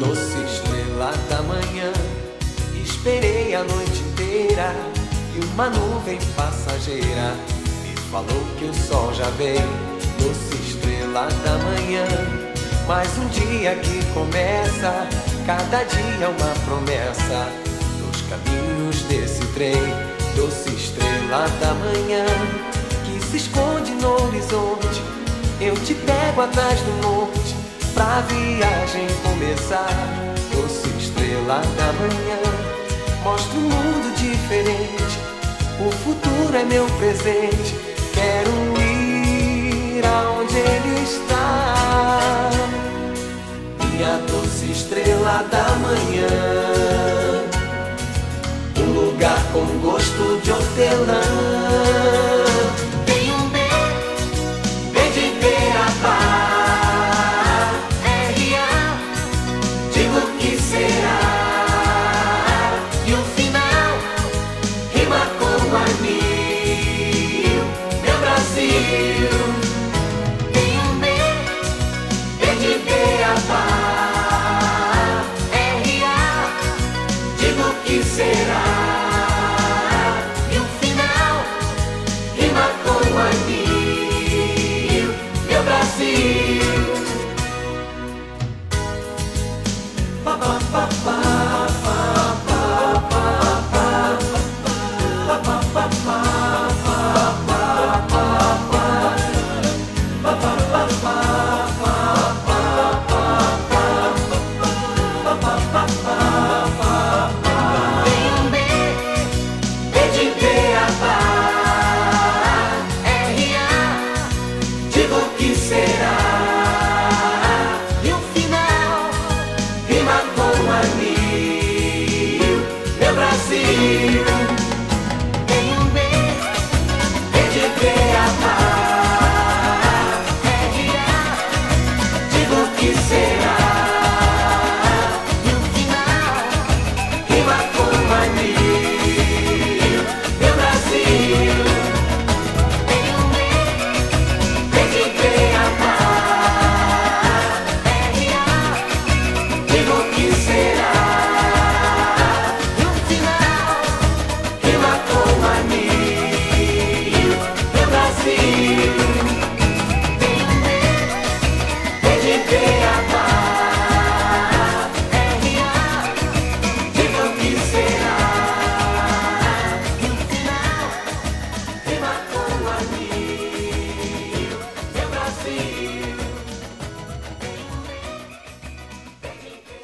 Doce estrela da manhã, esperei a noite inteira e uma nuvem passageira me falou que o sol já veio. Doce estrela da manhã, mais um dia que começa, cada dia uma promessa nos caminhos desse trem. Doce estrela da manhã, que se esconde no horizonte, eu te pego atrás do monte pra viagem começar. Doce estrela da manhã, mostra um mundo diferente, o futuro é meu presente, quero ir aonde ele está. Minha doce estrela da manhã, um lugar com gosto de hortelã.